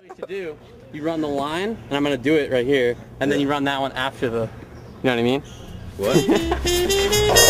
what you should do, you run the line, and I'm going to do it right here, and then you run that one after the, you know what I mean? What?